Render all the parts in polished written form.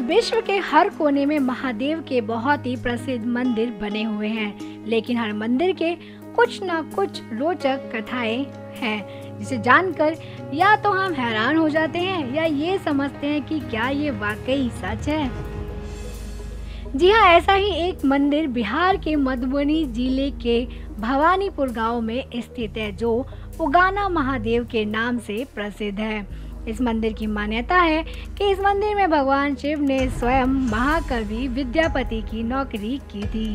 विश्व के हर कोने में महादेव के बहुत ही प्रसिद्ध मंदिर बने हुए हैं, लेकिन हर मंदिर के कुछ न कुछ रोचक कथाएं हैं, जिसे जानकर या तो हम हैरान हो जाते हैं या ये समझते हैं कि क्या ये वाकई सच है। जी हाँ, ऐसा ही एक मंदिर बिहार के मधुबनी जिले के भवानीपुर गांव में स्थित है, जो उगाना महादेव के नाम से प्रसिद्ध है। इस मंदिर की मान्यता है कि इस मंदिर में भगवान शिव ने स्वयं महाकवि विद्यापति की नौकरी की थी।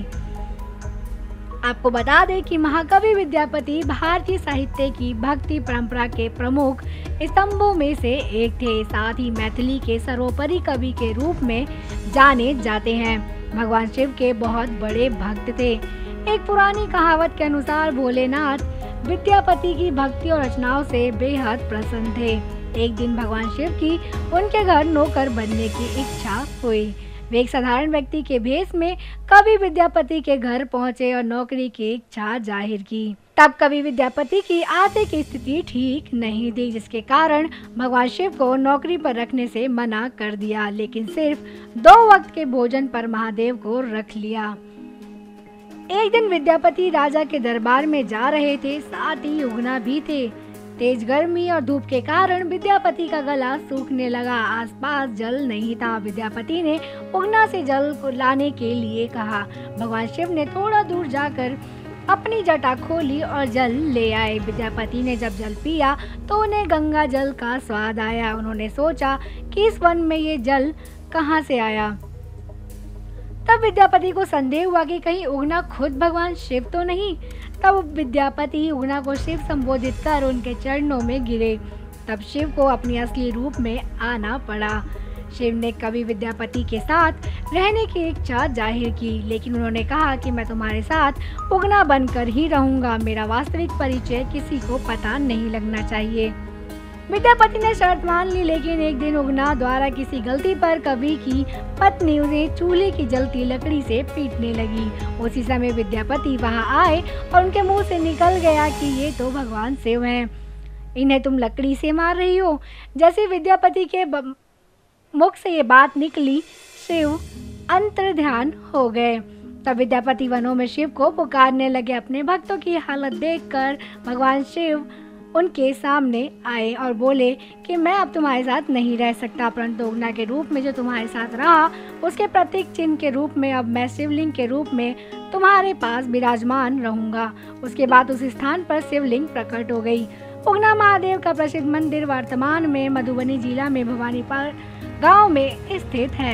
आपको बता दें कि महाकवि विद्यापति भारतीय साहित्य की भक्ति परंपरा के प्रमुख स्तंभों में से एक थे। साथ ही मैथिली के सर्वोपरि कवि के रूप में जाने जाते हैं। भगवान शिव के बहुत बड़े भक्त थे। एक पुरानी कहावत के अनुसार भोलेनाथ विद्यापति की भक्ति और रचनाओं से बेहद प्रसन्न थे। एक दिन भगवान शिव की उनके घर नौकर बनने की इच्छा हुई। वे एक साधारण व्यक्ति के भेष में कवि विद्यापति के घर पहुंचे और नौकरी की इच्छा जाहिर की। तब कवि विद्यापति की आर्थिक स्थिति ठीक नहीं थी, जिसके कारण भगवान शिव को नौकरी पर रखने से मना कर दिया, लेकिन सिर्फ 2 वक्त के भोजन पर महादेव को रख लिया। एक दिन विद्यापति राजा के दरबार में जा रहे थे, साथ ही उगना भी थे। तेज गर्मी और धूप के कारण विद्यापति का गला सूखने लगा। आसपास जल नहीं था। विद्यापति ने उगना से जल को लाने के लिए कहा। भगवान शिव ने थोड़ा दूर जाकर अपनी जटा खोली और जल ले आए। विद्यापति ने जब जल पिया तो उन्हें गंगा जल का स्वाद आया। उन्होंने सोचा कि इस वन में ये जल कहाँ से आया। तब विद्यापति को संदेह हुआ कि कहीं उगना खुद भगवान शिव तो नहीं। तब विद्यापति उगना को शिव संबोधित कर उनके चरणों में गिरे। तब शिव को अपनी असली रूप में आना पड़ा। शिव ने कवि विद्यापति के साथ रहने की इच्छा जाहिर की, लेकिन उन्होंने कहा कि मैं तुम्हारे साथ उगना बनकर ही रहूंगा। मेरा वास्तविक परिचय किसी को पता नहीं लगना चाहिए। विद्यापति ने शर्त मान ली, लेकिन एक दिन उगना द्वारा किसी गलती पर कवि की पत्नी उन्हें चूल्हे की जलती लकड़ी से पीटने लगी। उसी समय विद्यापति वहां आए और उनके मुंह से निकल गया कि ये तो भगवान शिव हैं, इन्हें तुम लकड़ी से मार रही हो। जैसे विद्यापति के मुख से ये बात निकली, शिव अंतर्ध्यान हो गए। तब विद्यापति वनों में शिव को पुकारने लगे। अपने भक्तों की हालत देखकर भगवान शिव उनके सामने आए और बोले कि मैं अब तुम्हारे साथ नहीं रह सकता, परंतु उगना के रूप में जो तुम्हारे साथ रहा, उसके प्रतीक चिन्ह के रूप में अब मैं शिवलिंग के रूप में तुम्हारे पास विराजमान रहूंगा। उसके बाद उस स्थान पर शिवलिंग प्रकट हो गई। उगना महादेव का प्रसिद्ध मंदिर वर्तमान में मधुबनी जिला में भवानीपुर गांव में स्थित है।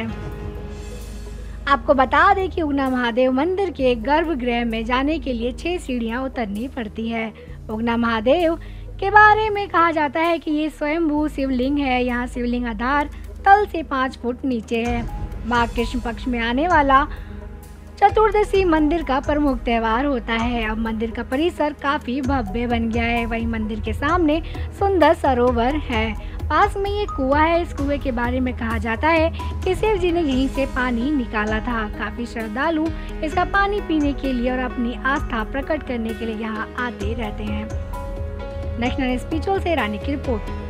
आपको बता दें कि उगना महादेव मंदिर के गर्भगृह में जाने के लिए 6 सीढ़ियां उतरनी पड़ती है। उगना महादेव के बारे में कहा जाता है कि ये स्वयंभू शिवलिंग है। यहाँ शिवलिंग आधार तल से 5 फुट नीचे है। माघ कृष्ण पक्ष में आने वाला चतुर्दशी मंदिर का प्रमुख त्योहार होता है। अब मंदिर का परिसर काफी भव्य बन गया है। वहीं मंदिर के सामने सुंदर सरोवर है। पास में ये कुआं है। इस कुएं के बारे में कहा जाता है कि शिव जी ने यहीं से पानी निकाला था। काफी श्रद्धालु इसका पानी पीने के लिए और अपनी आस्था प्रकट करने के लिए यहाँ आते रहते हैं। नेशनल स्पिरिचुअल से रानी की रिपोर्ट।